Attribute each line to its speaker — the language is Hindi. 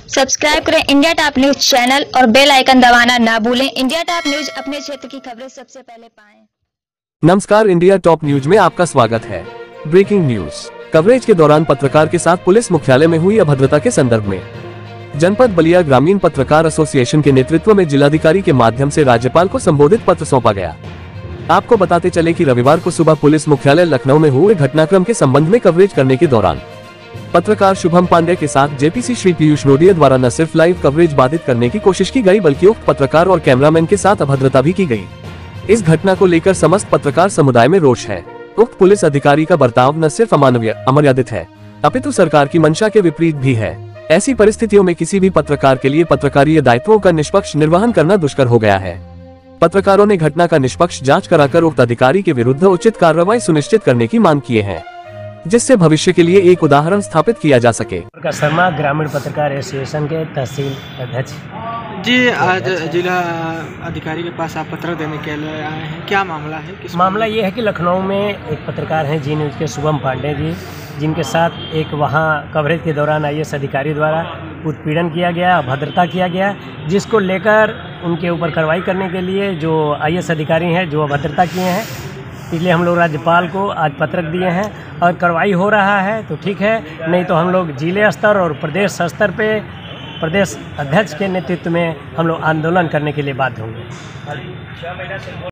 Speaker 1: सब्सक्राइब करें इंडिया टॉप न्यूज चैनल और बेल आइकन दबाना ना भूलें। इंडिया टॉप न्यूज अपने क्षेत्र की खबरें सबसे पहले पाएं।
Speaker 2: नमस्कार, इंडिया टॉप न्यूज में आपका स्वागत है। ब्रेकिंग न्यूज कवरेज के दौरान पत्रकार के साथ पुलिस मुख्यालय में हुई अभद्रता के संदर्भ में जनपद बलिया ग्रामीण पत्रकार एसोसिएशन के नेतृत्व में जिलाधिकारी के माध्यम से राज्यपाल को संबोधित पत्र सौंपा गया। आपको बताते चले कि रविवार को सुबह पुलिस मुख्यालय लखनऊ में हुए घटनाक्रम के संबंध में कवरेज करने के दौरान पत्रकार शुभम पांडे के साथ जेपीसी श्री पीयूष रोडिया द्वारा न सिर्फ लाइव कवरेज बाधित करने की कोशिश की गई, बल्कि उक्त पत्रकार और कैमरामैन के साथ अभद्रता भी की गई। इस घटना को लेकर समस्त पत्रकार समुदाय में रोष है। उक्त पुलिस अधिकारी का बर्ताव न सिर्फ अमानवीय अमर्यादित है, अपितु सरकार की मंशा के विपरीत भी है। ऐसी परिस्थितियों में किसी भी पत्रकार के लिए पत्रकारीय दायित्वों का निष्पक्ष निर्वहन करना दुष्कर हो गया है। पत्रकारों ने घटना का निष्पक्ष जांच कराकर उक्त अधिकारी के विरुद्ध उचित कार्रवाई सुनिश्चित करने की मांग किए हैं, जिससे भविष्य के लिए एक उदाहरण स्थापित किया जा सके।
Speaker 3: शर्मा ग्रामीण पत्रकार एसोसिएशन के तहसील अध्यक्ष
Speaker 4: जी, आज जिला अधिकारी के पास आप पत्र देने के लिए आए हैं, क्या मामला है?
Speaker 3: मामला ये है कि लखनऊ में एक पत्रकार हैं जी न्यूज़ के शुभम पांडे जी, जिनके साथ एक वहाँ कवरेज के दौरान आईएएस अधिकारी द्वारा उत्पीड़न किया गया, अभद्रता किया गया, जिसको लेकर उनके ऊपर कार्रवाई करने के लिए जो आईएएस अधिकारी हैं जो अभद्रता किए हैं, इसलिए हम लोग राज्यपाल को आज पत्र दिए हैं और कार्रवाई हो रहा है तो ठीक है, नहीं तो हम लोग जिले स्तर और प्रदेश स्तर पे प्रदेश अध्यक्ष के नेतृत्व में हम लोग आंदोलन करने के लिए बाध्य होंगे।